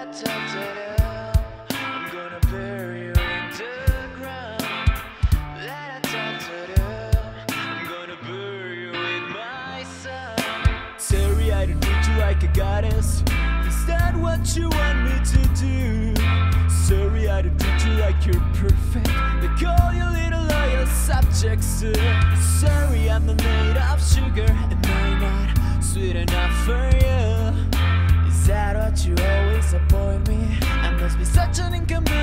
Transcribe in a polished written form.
I'm gonna bury you in the ground. I'm gonna bury you with my son. Sorry, I don't treat you like a goddess. Is that what you want me to do? Sorry, I don't treat you like you're perfect. They call you little loyal subjects. Sorry, I'm not made of sugar. Am I not sweet enough for you? Is that what you always avoid me? I must be such an inconvenience.